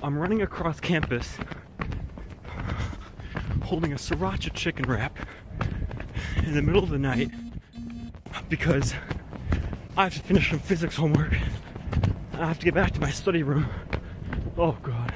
I'm running across campus holding a sriracha chicken wrap in the middle of the night because I have to finish some physics homework. I have to get back to my study room. Oh God.